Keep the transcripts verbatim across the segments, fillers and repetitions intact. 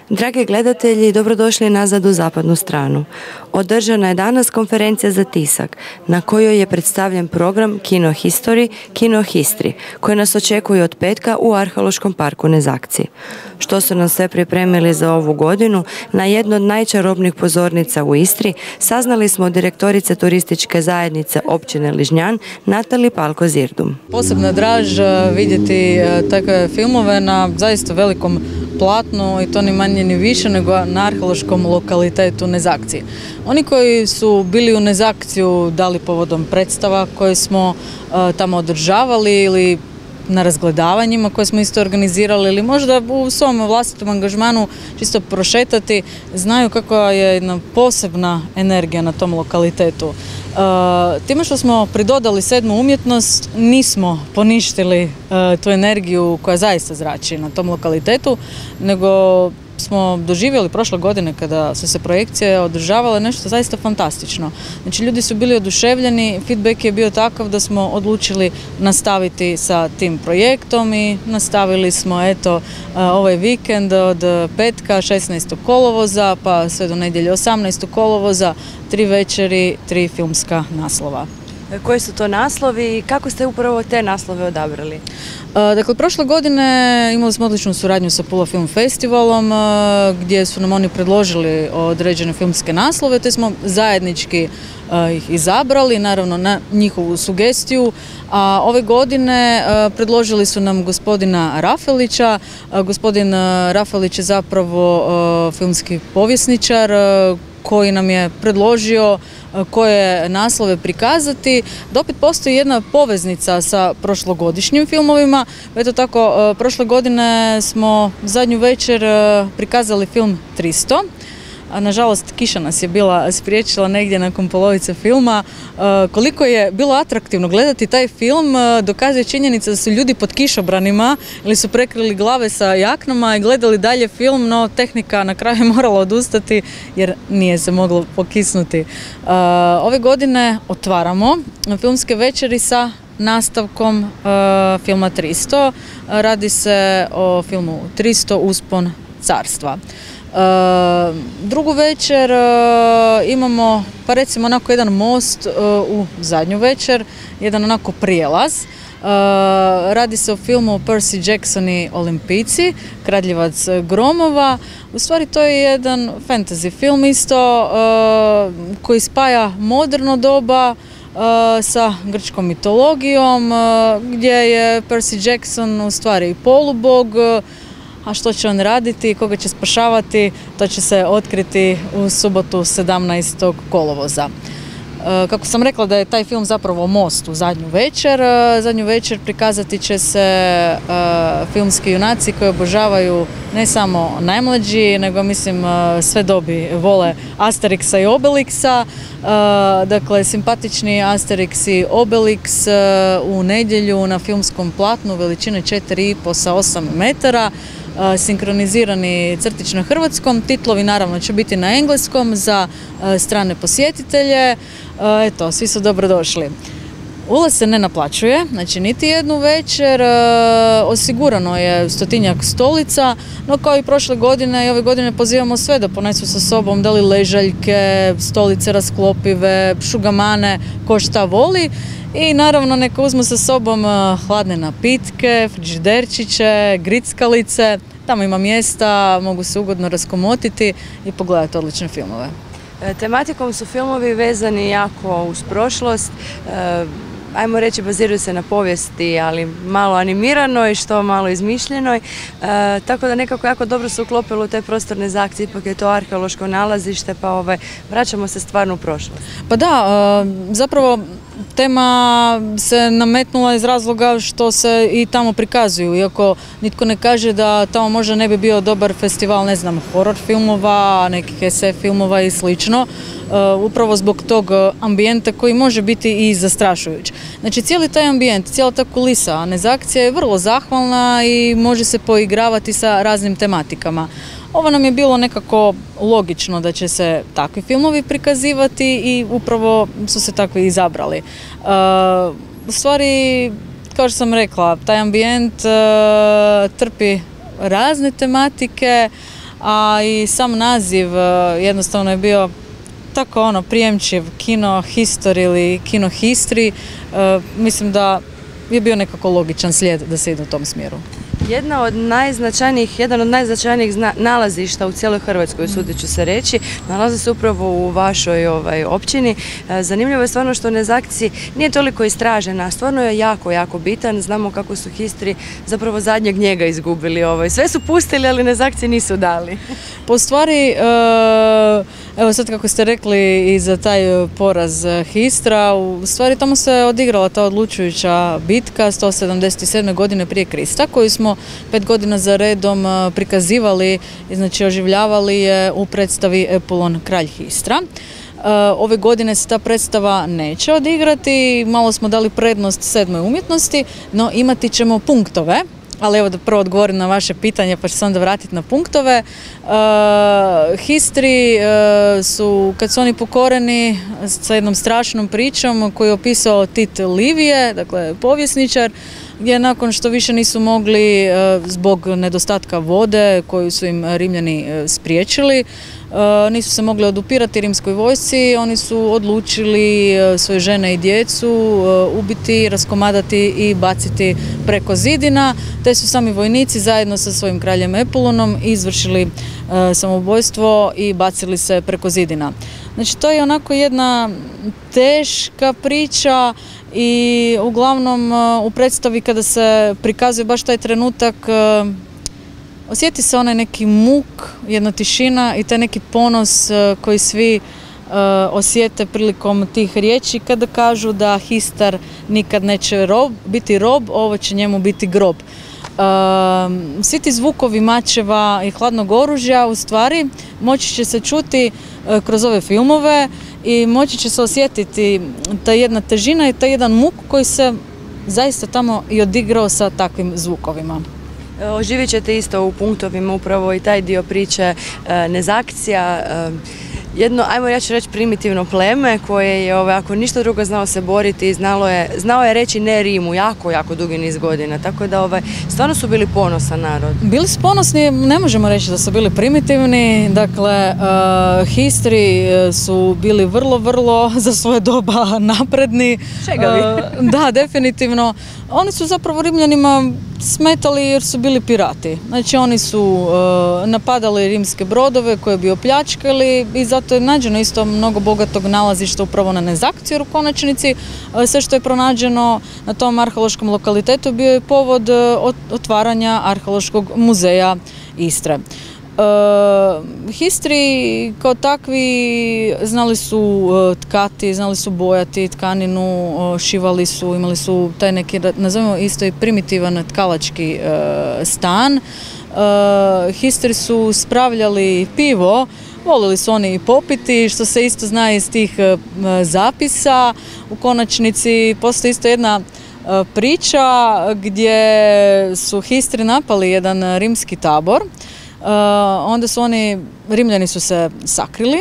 Dragi gledatelji, dobrodošli nazad u zapadnu stranu. Održana je danas konferencija za tisak, na kojoj je predstavljen program Kino History, Kino History, koji nas očekuje od petka u Arheološkom parku Nezakci. Što su nam sve pripremili za ovu godinu, na jednu od najčarobnijih pozornica u Istri, saznali smo od direktorice turističke zajednice općine Ližnjan, Natali Palko-Zirdum. Posebna draž vidjeti takve filmove na zaista velikom platnu, i to ni manje ni više nego na arheološkom lokalitetu Nezakci. Oni koji su bili u Nezakciju dali povodom predstava koje smo uh, tamo održavali ili na razgledavanjima koje smo isto organizirali ili možda u svom vlastitom angažmanu čisto prošetati, znaju kakva je jedna posebna energija na tom lokalitetu. Uh, time što smo pridodali sedmu umjetnost, nismo poništili uh, tu energiju koja zaista zrači na tom lokalitetu, nego smo doživjeli prošle godine kada su se projekcije održavale nešto zaista fantastično. Znači, ljudi su bili oduševljeni, feedback je bio takav da smo odlučili nastaviti sa tim projektom i nastavili smo eto ovaj vikend od petka šesnaestog kolovoza pa sve do nedjelje osamnaestog kolovoza, tri večeri, tri filmska naslova. Koji su to naslovi i kako ste upravo te naslove odabrali? Dakle, prošle godine imali smo odličnu suradnju sa Pula Film Festivalom gdje su nam oni predložili određene filmske naslove, te smo zajednički ih izabrali, naravno na njihovu sugestiju. A ove godine predložili su nam gospodina Rafelića. Gospodin Rafelić je zapravo filmski povjesničar koji nam je predložio koje naslove prikazati, da opet postoji jedna poveznica sa prošlogodišnjim filmovima. Eto tako, prošle godine smo zadnju večer prikazali film tristo. A nažalost, kiša nas je bila spriječila negdje nakon polovice filma. Koliko je bilo atraktivno gledati taj film dokazuje činjenica da su ljudi pod kišobranima ili su prekrili glave sa jaknama i gledali dalje film, no tehnika na kraju je morala odustati jer nije se moglo pokisnuti. Ove godine otvaramo filmske večeri sa nastavkom uh, filma tristo. Radi se o filmu tristo Uspon carstva. Uh, drugu večer uh, imamo, pa recimo onako jedan most uh, u zadnju večer, jedan onako prijelaz. Uh, radi se o filmu Percy Jackson i Olimpijci, Kradljivac gromova. U stvari to je jedan fantasy film isto uh, koji spaja moderno doba Uh, sa grčkom mitologijom, uh, gdje je Percy Jackson u stvari polubog, uh, a što će on raditi, koga će spašavati, to će se otkriti u subotu sedamnaestog kolovoza. Uh, kako sam rekla da je taj film zapravo most u zadnju večer, uh, zadnju večer prikazati će se uh, filmski junaci koji obožavaju ne samo najmlađi, nego mislim uh, sve dobi vole Asterixa i Obelixa. Uh, dakle, simpatični Asterix i Obelix uh, u nedjelju na filmskom platnu veličine četiri i pol sa osam metara, uh, sinkronizirani crtić na hrvatskom, titlovi naravno će biti na engleskom za uh, strane posjetitelje. Uh, eto, svi su dobrodošli. Ulaz se ne naplaćuje, znači niti jednu večer, e, osigurano je stotinjak stolica, no kao i prošle godine i ove godine pozivamo sve da ponesu sa sobom da li ležaljke, stolice rasklopive, šugamane, ko šta voli i naravno neka uzmu sa sobom hladne napitke, frižiderčiće, grickalice, tamo ima mjesta, mogu se ugodno raskomotiti i pogledati odlične filmove. Tematikom su filmovi vezani jako uz prošlost, e, ajmo reći baziraju se na povijesti, ali malo animiranoj, što malo izmišljenoj, e, tako da nekako jako dobro se uklopilo u te prostorne Nezakci, ipak je to arheološko nalazište, pa ovaj, vraćamo se stvarno u prošlost. Pa da, e, zapravo tema se nametnula iz razloga što se i tamo prikazuju, iako nitko ne kaže da tamo možda ne bi bio dobar festival, ne znam, horor filmova, nekih es ef filmova i slično, uh, upravo zbog tog ambijenta koji može biti i zastrašujuć. Znači, cijeli taj ambijent, cijela ta kulisa Nezakcija je vrlo zahvalna i može se poigravati sa raznim tematikama. Ovo nam je bilo nekako logično da će se takvi filmovi prikazivati i upravo su se takvi izabrali. E, u stvari, kao što sam rekla, taj ambijent e, trpi razne tematike, a i sam naziv jednostavno je bio tako ono prijemčiv, Kino History ili Kino History. Mislim da je bio nekako logičan slijed da se ide u tom smjeru. Jedna od najznačajnijih, jedan od najznačajnijih nalazišta u cijeloj Hrvatskoj, usudit ću se reći, nalazi se upravo u vašoj ovaj, općini. Zanimljivo je stvarno što Nezakci nije toliko istražena, stvarno je jako, jako bitan. Znamo kako su Histri zapravo zadnjeg njega izgubili. Ovaj. Sve su pustili, ali Nezakci nisu dali. Po stvari, evo sad kako ste rekli i za taj poraz Histra, u stvari tamo se odigrala ta odlučujuća bitka sto sedamdeset sedme. godine prije Krista, koju smo pet godina za redom prikazivali i znači oživljavali je u predstavi Epulon Kralj Histra. Ove godine se ta predstava neće odigrati, malo smo dali prednost sedmoj umjetnosti, no imati ćemo punktove. Ali evo da prvo odgovorim na vaše pitanje pa ću se onda vratiti na punktove. Uh, Histri uh, su, kad su oni pokoreni sa jednom strašnom pričom koju je opisao Tit Livije, dakle povjesničar, gdje nakon što više nisu mogli uh, zbog nedostatka vode koju su im Rimljani uh, spriječili, uh, nisu se mogli odupirati rimskoj vojsci, oni su odlučili uh, svoje žene i djecu uh, ubiti, raskomadati i baciti preko zidina, te su sami vojnici zajedno sa svojim kraljem Epulonom izvršili uh, samoubojstvo i bacili se preko zidina. Znači to je onako jedna teška priča i uglavnom uh, u predstavi kada se prikazuje baš taj trenutak uh, osjeti se onaj neki muk, jedna tišina i taj neki ponos uh, koji svi Uh, osjete prilikom tih riječi kada kažu da Histar nikad neće rob, biti rob, ovo će njemu biti grob. Uh, svi ti zvukovi mačeva i hladnog oružja u stvari moći će se čuti uh, kroz ove filmove i moći će se osjetiti ta jedna težina i taj jedan muk koji se zaista tamo i odigrao sa takvim zvukovima. Oživit ćete isto u punktovima upravo i taj dio priče uh, Nezakcija. Uh, Jedno, ajmo ja ću reći primitivno pleme koje je, ovaj, ako ništa drugo znao se boriti i znalo je, znao je reći ne Rimu jako, jako dugi niz godina. Tako da ovaj, stvarno su bili ponosan narod. Bili su ponosni, ne možemo reći da su bili primitivni. Dakle, uh, Histri su bili vrlo, vrlo za svoje doba napredni. Čegavi. Uh, da, definitivno. Oni su zapravo Rimljanima smetali jer su bili pirati. Znači oni su uh, napadali rimske brodove koje bi opljačkali i zato je nađeno isto mnogo bogatog nalazišta upravo na Nezakciju, jer u konačnici uh, sve što je pronađeno na tom arheološkom lokalitetu bio je povod uh, otvaranja Arheološkog muzeja Istre. Uh, Histri kao takvi znali su uh, tkati, znali su bojati tkaninu, uh, šivali su, imali su taj neki, nazovimo isto i primitivan tkalački uh, stan. Uh, Histri su spravljali pivo, volili su oni i popiti, što se isto zna iz tih uh, zapisa. U konačnici postoji isto jedna uh, priča gdje su Histri napali jedan rimski tabor. Uh, onda su oni, Rimljani su se sakrili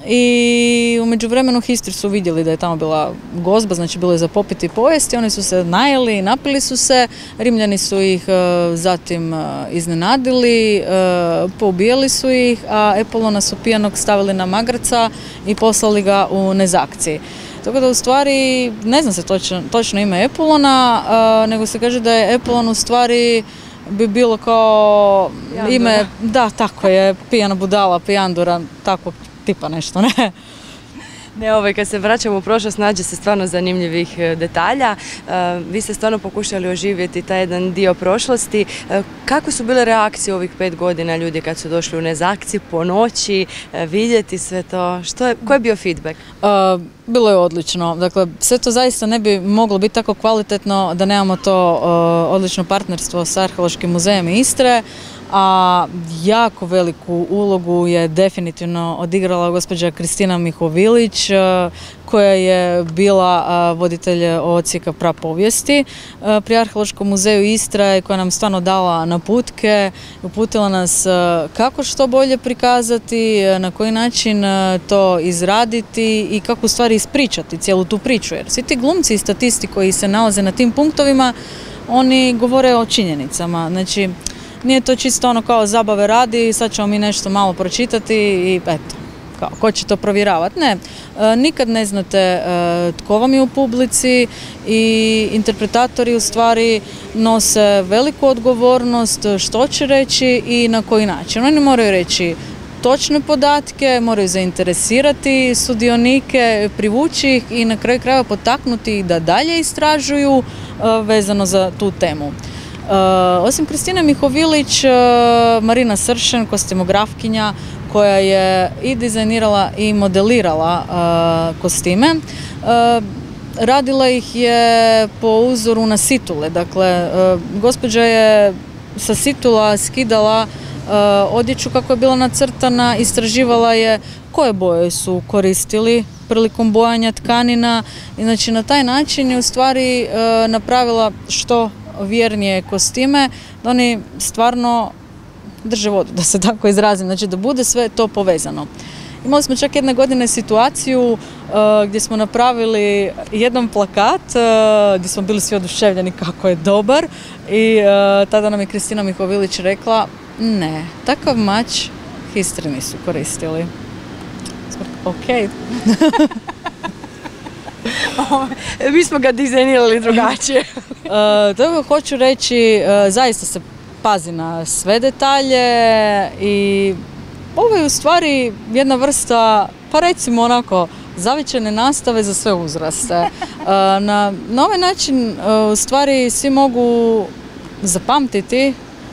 i u međuvremenu Histri su vidjeli da je tamo bila gozba, znači bilo je za popiti i pojesti, oni su se najeli, napili su se, Rimljani su ih uh, zatim uh, iznenadili, uh, poubijali su ih, a Epulona su pijanog stavili na magarca i poslali ga u Nezakciji. Tako da u stvari, ne zna se točno, točno ime Epulona, uh, nego se kaže da je Epulon u stvari bi bilo kao Pijandura. Ime, da, tako je, pijana budala, pijandura, takvog tipa nešto, ne? Ne, ovaj, kad se vraćamo u prošlost, nađe se stvarno zanimljivih detalja. Uh, vi ste stvarno pokušali oživjeti taj jedan dio prošlosti. Uh, kako su bile reakcije ovih pet godina ljudi kad su došli u Nezakciju po noći, uh, vidjeti sve to? Što je, koji je bio feedback? Uh, bilo je odlično. Dakle, sve to zaista ne bi moglo biti tako kvalitetno da nemamo to uh, odlično partnerstvo sa Arheološkim muzejem Istre, a jako veliku ulogu je definitivno odigrala gospođa Kristina Mihovilić, koja je bila voditelj odsjeka prapovijesti pri Arheološkom muzeju Istra i koja nam stvarno dala naputke, uputila nas kako što bolje prikazati, na koji način to izraditi i kako u stvari ispričati cijelu tu priču. Jer svi ti glumci i statisti koji se nalaze na tim punktovima, oni govore o činjenicama. Znači, nije to čisto ono kao zabave radi, sad ćemo mi nešto malo pročitati i eto, kao, ko će to provjeravati. Ne, e, nikad ne znate e, tko vam je u publici i interpretatori u stvari nose veliku odgovornost što će reći i na koji način. Oni moraju reći točne podatke, moraju zainteresirati sudionike, privući ih i na kraju krajeva potaknuti ih da dalje istražuju uh, vezano za tu temu. Uh, osim Kristine Mihovilić, uh, Marina Sršen, kostimografkinja koja je i dizajnirala i modelirala uh, kostime. Uh, radila ih je po uzoru na situle, dakle uh, gospođa je sa situla skidala odjeću kako je bila nacrtana, istraživala je koje boje su koristili prilikom bojanja tkanina i znači na taj način je u stvari e, napravila što vjernije kostime, da oni stvarno drže vodu, da se tako izrazim, znači da bude sve to povezano. Imali smo čak jedne godine situaciju uh, gdje smo napravili jedan plakat uh, gdje smo bili svi oduševljeni kako je dobar i uh, tada nam je Kristina Mihovilić rekla ne, takav mač Histri nisu koristili. Ok. Mi smo ga dizajnirali drugačije. uh, to hoću reći, uh, zaista se pazi na sve detalje i ovo je u stvari jedna vrsta, pa recimo onako, zavičajne nastave za sve uzraste. Na, na ovaj način u stvari svi mogu zapamtiti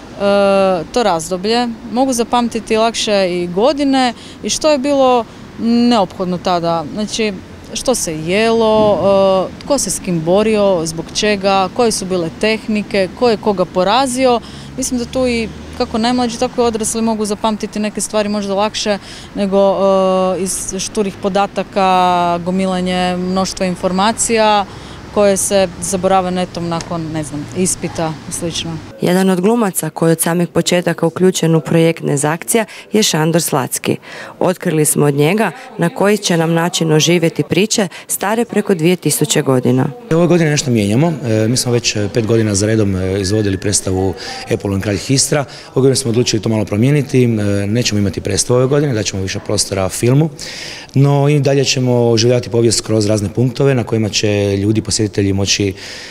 to razdoblje, mogu zapamtiti lakše i godine i što je bilo neophodno tada. Znači, što se jelo, tko se s kim borio, zbog čega, koje su bile tehnike, ko je koga porazio. Mislim da tu i kako najmlađi, tako i odrasli mogu zapamtiti neke stvari možda lakše nego uh, iz šturih podataka, gomilanje mnoštva informacija koje se zaborave netom nakon, ne znam, ispita i slično. Jedan od glumaca koji od samih početaka uključen u projekt Nezakcija je Šandor Slacki. Otkrili smo od njega na koji će nam način oživjeti priče stare preko dvije tisuće godina. Ove godine nešto mijenjamo. E, mi smo već pet godina za redom izvodili predstavu Epulon kralj Histra. Ove godine smo odlučili to malo promijeniti. E, nećemo imati predstavu ove godine, daćemo više prostora filmu. No i dalje ćemo oživljavati povijest kroz razne punktove na kojima će ljudi, posjetitelji moći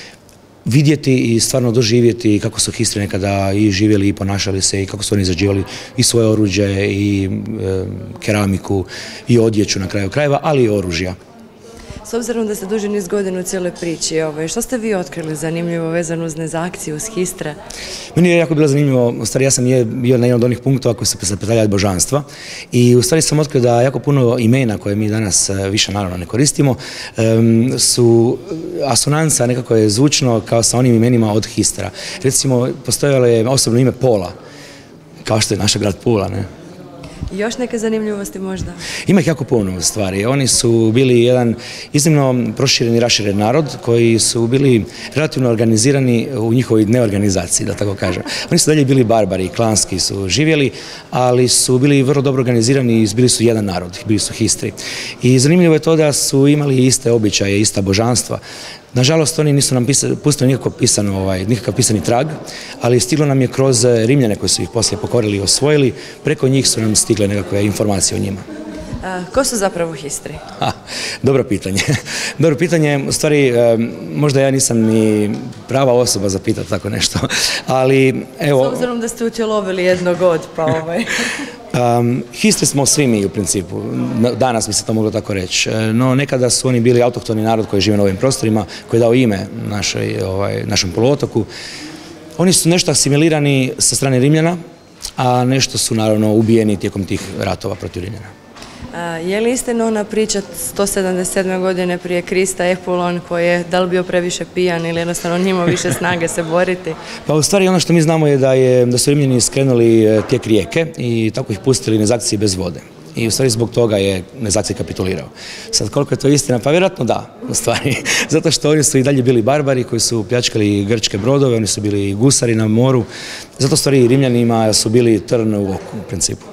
vidjeti i stvarno doživjeti kako su Histri nekada i živjeli i ponašali se i kako su oni izrađivali i svoje oruđe i e, keramiku i odjeću na kraju krajeva, ali i oružja. S obzirom da ste duži niz godina u cijeloj priči, ovaj, što ste vi otkrili zanimljivo vezano uz Nezakciju, uz Histre? Meni je jako bilo zanimljivo, u stvari ja sam je bio na jednom od onih punktova koji se predstavljaju božanstva i u stvari sam otkrio da jako puno imena koje mi danas više naravno ne koristimo um, su asonanca, nekako je zvučno kao sa onim imenima od Histra. Recimo, postojalo je osobno ime Pola, kao što je naša grad Pula, ne? I još neke zanimljivosti možda? Ima ih jako puno stvari. Oni su bili jedan iznimno prošireni i raširen narod koji su bili relativno organizirani u njihovoj neorganizaciji, da tako kažem. Oni su dalje bili barbari, klanski su živjeli, ali su bili vrlo dobro organizirani i bili su jedan narod, bili su Histri. I zanimljivo je to da su imali iste običaje, ista božanstva. Nažalost, oni nisu nam pustili nikakav pisano, ovaj, nikakav pisani trag, ali stiglo nam je kroz Rimljane koji su ih poslije pokorili i osvojili, preko njih su nam stigle nekakve informacije o njima. A, ko su zapravo Histri? Ha, dobro pitanje. Dobro pitanje, u stvari možda ja nisam ni prava osoba za pitati tako nešto, ali evo... S obzirom da ste utjelovili jednog od, pa ovaj... Um, Histri smo svi mi u principu, danas bi se to moglo tako reći, no nekada su oni bili autohtoni narod koji žive na ovim prostorima, koji je dao ime našoj, ovaj, našem poluotoku. Oni su nešto asimilirani sa strane Rimljana, a nešto su naravno ubijeni tijekom tih ratova protiv Rimljana. A, je li istina ona priča sto sedamdeset sedme godine prije Krista, Epulon, koji je da li bio previše pijan ili jednostavno njima više snage se boriti? Pa u stvari ono što mi znamo je da, je, da su Rimljani skrenuli tijek rijeke i tako ih pustili Nezakciji bez vode. I u stvari zbog toga je Nezakcija kapitulirao. Sad koliko je to istina? Pa vjerojatno da, u stvari. Zato što oni su i dalje bili barbari koji su pljačkali grčke brodove, oni su bili gusari na moru. Zato u stvari Rimljanima su bili trn u oku u principu.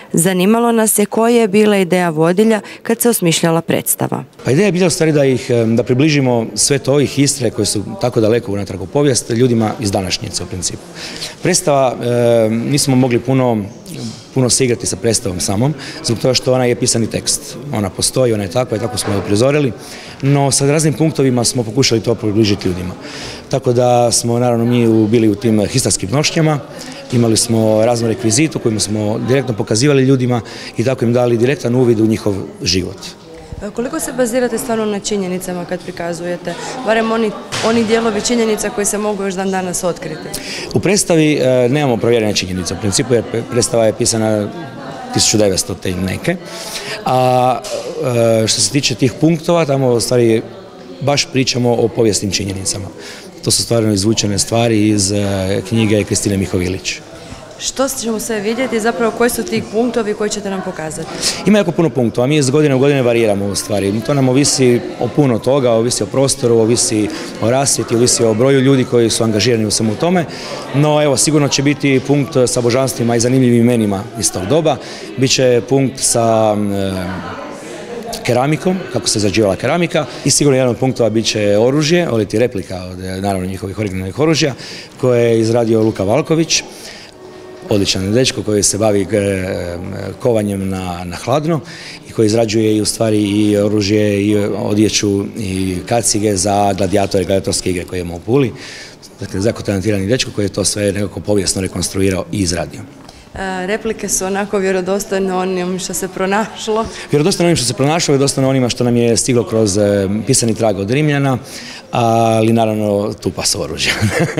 Zanimalo nas je koja je bila ideja vodilja kad se osmišljala predstava. Pa ideja je bila u stvari da ih, da približimo sve to ovih Istre koje su tako daleko unatrag u povijest ljudima iz današnjice u principu. Predstava, e, nismo mogli puno puno se igrati sa predstavom samom, zbog toga što ona je pisani tekst. Ona postoji, ona je takva i tako smo je prizorili, no sa raznim punktovima smo pokušali to približiti ljudima. Tako da smo naravno mi bili u tim histarskim nošnjama, imali smo raznu rekvizitu koju smo direktno pokazivali ljudima i tako im dali direktan uvid u njihov život. Koliko se bazirate stvarno na činjenicama kad prikazujete, barem oni, oni dijelovi činjenica koji se mogu još dan danas otkriti? U predstavi e, nemamo provjerene činjenice, u principu jer predstava je pisana tisuću devetsto neke, a e, što se tiče tih punktova, tamo u stvari baš pričamo o povijesnim činjenicama. To su stvarno izvučene stvari iz e, knjige Kristine Mihovilić. Što ćemo sve vidjeti i zapravo koji su ti punktovi koji ćete nam pokazati? Ima jako puno punktova, mi iz godine u godine variramo u stvari. To nam ovisi o puno toga, ovisi o prostoru, ovisi o rasvjeti, ovisi o broju ljudi koji su angažirani u svemu tome. No evo, sigurno će biti punkt sa božanstvima i zanimljivim imenima iz tog doba. Biće punkt sa e, keramikom, kako se izrađivala keramika i sigurno jedan od punktova bit će oružje, oliti replika od naravno njihovih originalnih oružja koje je izradio Luka Valković. Odličan dečko koji se bavi kovanjem na, na hladno i koji izrađuje i u stvari i oružje i odjeću i kacige za gladiatore, gladiatorske igre koje imamo u Puli. Dakle, jako talentirani dečko koji je to sve nekako povijesno rekonstruirao i izradio. E, replike su onako vjerodostojne onim što se pronašlo. Vjerodostojno onim što se pronašlo, vjerodostojno onima što nam je stiglo kroz e, pisani trag od Rimljana, ali naravno tu pas oružja.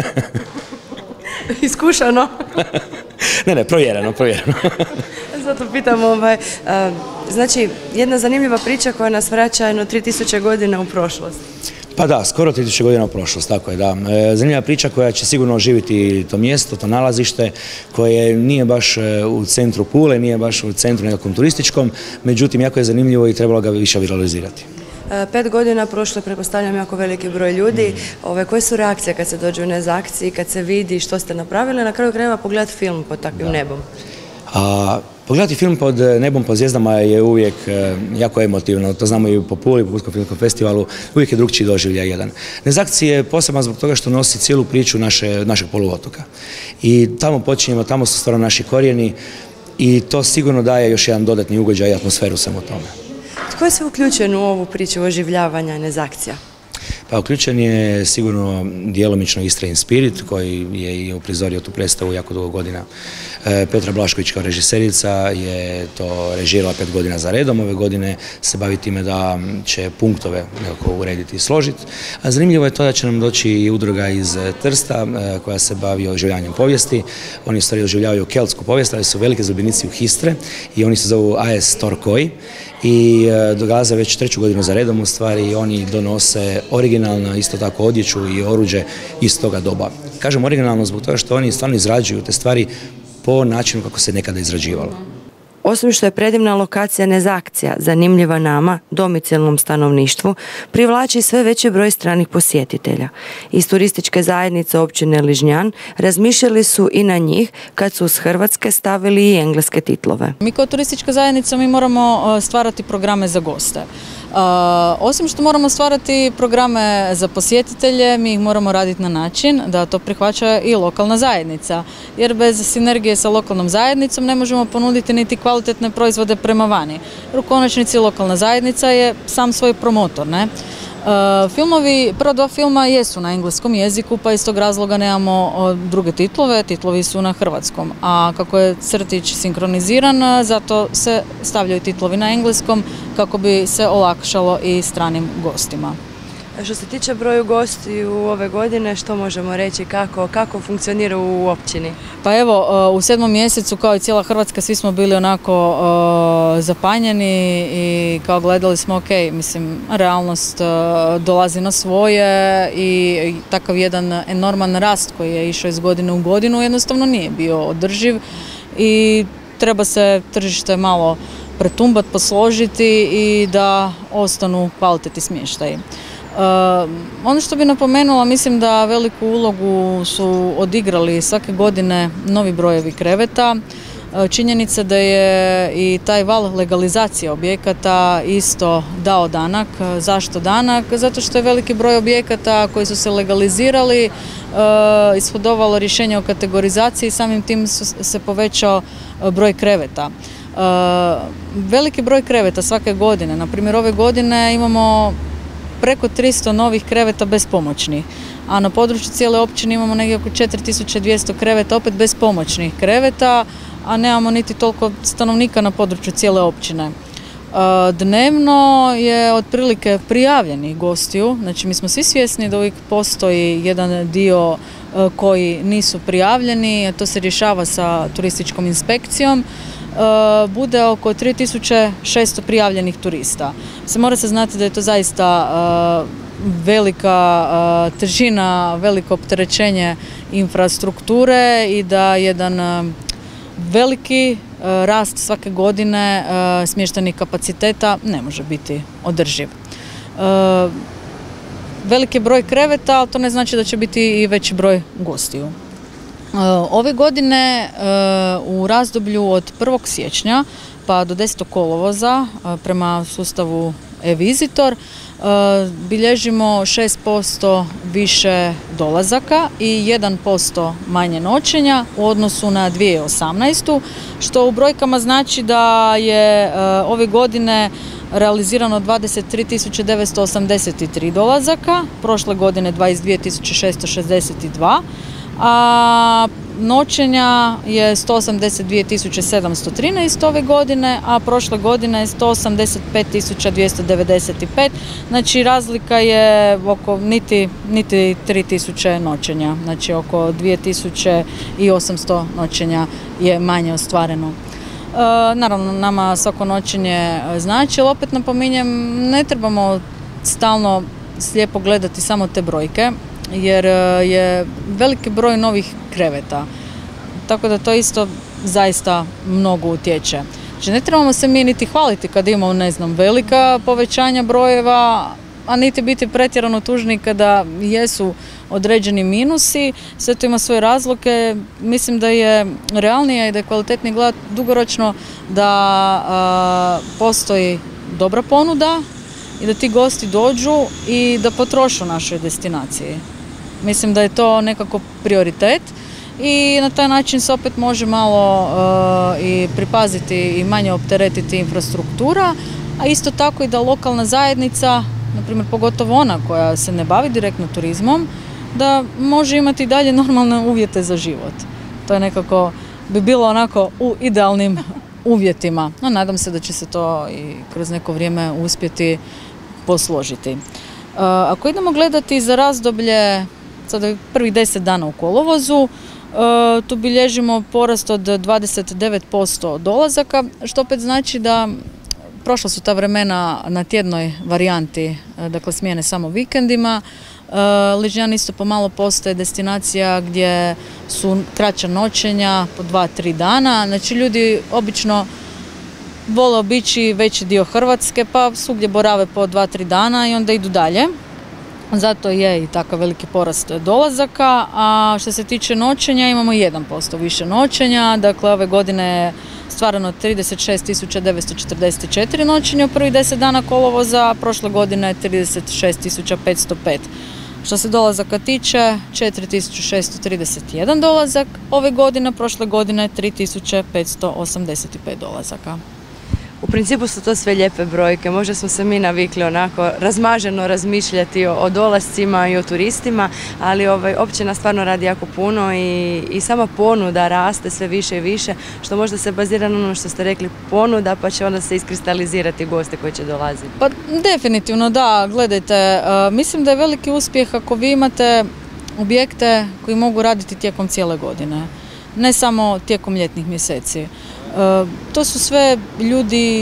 Iskušano. Ne, ne, provjereno, provjereno. Zato pitam, ovaj, a, znači, jedna zanimljiva priča koja nas vraća jedno tri tisuće godina u prošlost. Pa da, skoro tri tisuće godina u prošlost, tako je, da. E, zanimljiva priča koja će sigurno oživiti to mjesto, to nalazište, koje nije baš u centru Pule, nije baš u centru nekakvom turističkom, međutim, jako je zanimljivo i trebalo ga više viralizirati. Pet godina prošlo, pretpostavljam, jako veliki broj ljudi. Ove, koje su reakcije kad se dođe u nez akciji, kad se vidi što ste napravili, na kraju krajeva pogledati film pod takvim da. nebom? A, pogledati film pod nebom, pod zvijezdama je uvijek e, jako emotivno, to znamo i po Puli, po Pulskom filmskom festivalu, uvijek je drugčiji doživljaj jedan. Nez akcija je poseban zbog toga što nosi cijelu priču naše, našeg poluotoka. I tamo počinjemo, tamo su stvarno naši korijeni i to sigurno daje još jedan dodatni ugođaj i atmosferu samo tome. Tko je se uključen u ovu priču oživljavanja nez akcija? Pa uključen je sigurno djelomično Istra in Spirit koji je i uprizorio tu predstavu jako dugo godina. E, Petra Blašković kao režiserica je to režirala pet godina za redom. Ove godine se bavi time da će punktove nekako urediti i složiti. A zanimljivo je to da će nam doći i udruga iz Trsta e, koja se bavi oživljavanjem povijesti. Oni u stvari oživljavaju keltsku povijest, ali su velike zaljubljenici u Histre i oni se zovu A S Torkoi i e, dolaze već treću godinu za redom u stvari i oni donose originalno isto tako odjeću i oruđe iz toga doba. Kažem originalno zbog toga što oni stvarno izrađuju te stvari po načinu kako se nekada izrađivalo. Osim što je predivna lokacija nez akcija, zanimljiva nama, domicilnom stanovništvu, privlači sve veći broj stranih posjetitelja. Iz turističke zajednice općine Ližnjan razmišljali su i na njih kad su uz Hrvatske stavili i engleske titlove. Mi kao turistička zajednica mi moramo stvarati programe za goste. Uh, osim što moramo stvarati programe za posjetitelje, mi ih moramo raditi na način da to prihvaća i lokalna zajednica. Jer bez sinergije sa lokalnom zajednicom ne možemo ponuditi niti kvalitetne proizvode prema vani. Jer u konačnici lokalna zajednica je sam svoj promotor, ne? Uh, filmovi, prva dva filma jesu na engleskom jeziku, pa iz tog razloga nemamo druge titlove, titlovi su na hrvatskom. A kako je crtić sinkroniziran, zato se stavljaju titlovi na engleskom kako bi se olakšalo i stranim gostima. Što se tiče broju gostiju ove godine, što možemo reći, kako, kako funkcionira u općini? Pa evo, u sedmom mjesecu kao i cijela Hrvatska svi smo bili onako uh, zapanjeni i kao gledali smo, ok, mislim, realnost uh, dolazi na svoje i takav jedan enorman rast koji je išao iz godine u godinu jednostavno nije bio održiv i treba se tržište malo pretumbat, posložiti i da ostanu kvalitetni smještaji. Uh, ono što bi napomenula, mislim da veliku ulogu su odigrali svake godine novi brojevi kreveta, Činjenica da je i taj val legalizacije objekata isto dao danak. Zašto danak? Zato što je veliki broj objekata koji su se legalizirali ishodovalo rješenje o kategorizaciji i samim tim se povećao broj kreveta. Veliki broj kreveta svake godine, na primjer ove godine imamo preko tristo novih kreveta bespomoćnih, a na području cijele općine imamo negdje oko četiri tisuće dvjesto kreveta, opet bespomoćnih kreveta, a nemamo niti toliko stanovnika na području cijele općine. Dnevno je otprilike prijavljenih gostiju, znači mi smo svi svjesni da uvijek postoji jedan dio koji nisu prijavljeni, a to se rješava sa turističkom inspekcijom. Bude oko tri tisuće šesto prijavljenih turista. Se mora se znati da je to zaista velika težina, veliko opterećenje infrastrukture i da jedan veliki rast svake godine smještajnih kapaciteta ne može biti održiv. Veliki broj kreveta, ali to ne znači da će biti i veći broj gostiju. Ove godine u razdoblju od prvog siječnja pa do desetog kolovoza prema sustavu e-Visitor bilježimo šest posto više dolazaka i jedan posto manje noćenja u odnosu na dvije tisuće osamnaestu. što u brojkama znači da je ove godine realizirano dvadeset tri tisuće devetsto osamdeset tri dolazaka, prošle godine dvadeset dvije tisuće šesto šezdeset dva, a noćenja je sto osamdeset dvije tisuće sedamsto trinaest ove godine, a prošle godine je sto osamdeset pet tisuća dvjesto devedeset pet, znači razlika je oko niti, niti tri tisuće noćenja, znači oko dvije tisuće osamsto noćenja je manje ostvareno. E, naravno, nama svako noćenje znači, ali opet napominjem, ne trebamo stalno slijepo gledati samo te brojke, jer je veliki broj novih kreveta. Tako da to isto zaista mnogo utječe. Znači ne trebamo se mi niti hvaliti kad imamo, ne znam, velika povećanja brojeva, a niti biti pretjerano tužni kada jesu određeni minusi. Sve to ima svoje razloge. Mislim da je realnije i da je kvalitetnije gledati dugoročno da a, postoji dobra ponuda i da ti gosti dođu i da potrošu našoj destinaciji. Mislim da je to nekako prioritet i na taj način se opet može malo uh, i pripaziti i manje opteretiti infrastruktura, a isto tako i da lokalna zajednica, na primjer pogotovo ona koja se ne bavi direktno turizmom, da može imati i dalje normalne uvjete za život. To je nekako, bi bilo onako u idealnim uvjetima. No, nadam se da će se to i kroz neko vrijeme uspjeti posložiti. Uh, ako idemo gledati za razdoblje sada prvih deset dana u kolovozu, e, tu bilježimo porast od dvadeset devet posto dolazaka, što opet znači da prošla su ta vremena na tjednoj varijanti, dakle smjene samo vikendima. E, Liđan isto pomalo postaje destinacija gdje su kraća noćenja po dva do tri dana, znači ljudi obično vole obići veći dio Hrvatske pa svugdje borave po dva do tri dana i onda idu dalje. Zato je i takav veliki porast dolazaka, a što se tiče noćenja imamo jedan posto više noćenja, dakle ove godine je stvarano trideset šest tisuća devetsto četrdeset četiri noćenja u prvih deset dana kolovoza, a prošle godine je trideset šest tisuća petsto pet. Što se dolazaka tiče, četiri tisuće šesto trideset jedan dolazak, ove godine, prošle godine tri tisuće petsto osamdeset pet dolazaka. U principu su to sve lijepe brojke, možda smo se mi navikli onako razmaženo razmišljati o, o dolascima i o turistima, ali ovaj, općina stvarno radi jako puno i, i sama ponuda raste sve više i više, što možda se bazira na ono što ste rekli, ponuda, pa će onda se iskristalizirati goste koji će dolaziti. Pa definitivno da, gledajte, uh, mislim da je veliki uspjeh ako vi imate objekte koji mogu raditi tijekom cijele godine, ne samo tijekom ljetnih mjeseci. To su sve ljudi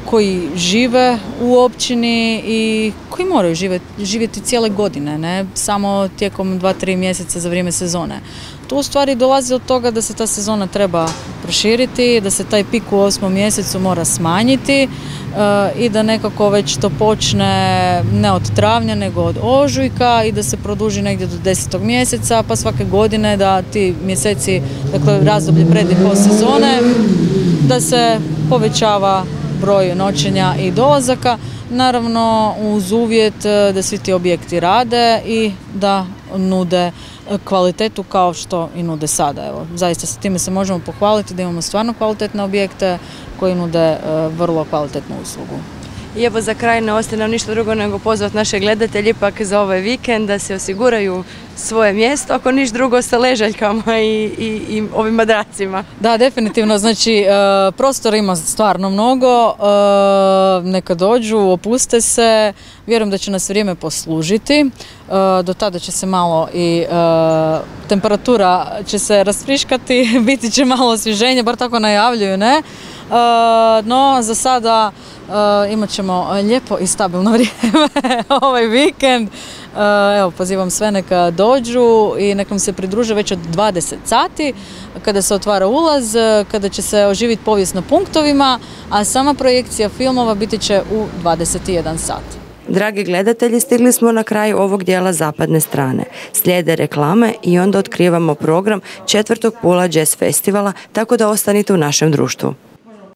koji žive u općini i koji moraju živjeti, živjeti cijele godine, ne samo tijekom dva tri mjeseca za vrijeme sezone. Tu u stvari dolazi od toga da se ta sezona treba proširiti, da se taj pik u osmom mjesecu mora smanjiti e, i da nekako već to počne ne od travnja nego od ožujka i da se produži negdje do desetog mjeseca, pa svake godine da ti mjeseci, dakle razdoblje pred i post sezone, da se povećava broj noćenja i dolazaka, naravno uz uvjet da svi ti objekti rade i da nude kvalitetu kao što i nude sada. Evo, zaista sa time se možemo pohvaliti da imamo stvarno kvalitetne objekte koji nude vrlo kvalitetnu uslugu. I evo za kraj ne ostaje nam ništa drugo nego pozvati naše gledatelje ipak za ovaj vikend da se osiguraju svoje mjesto, ako niš drugo sa ležaljkama i, i, i ovim madracima. Da, definitivno, znači prostora ima stvarno mnogo, neka dođu, opuste se, vjerujem da će nas vrijeme poslužiti, do tada će se malo i temperatura će se rasfriškati, biti će malo osvježenje, bar tako najavljuju, ne? No, za sada Uh, imat ćemo lijepo i stabilno vrijeme ovaj vikend. Uh, evo, pozivam sve neka dođu i nekom se pridruže već od dvadeset sati kada se otvara ulaz, kada će se oživiti povijest na punktovima, a sama projekcija filmova biti će u dvadeset jedan sat. Dragi gledatelji, stigli smo na kraj ovog dijela zapadne strane. Slijede reklame i onda otkrivamo program četvrtog Pula Jazz Festivala, tako da ostanite u našem društvu.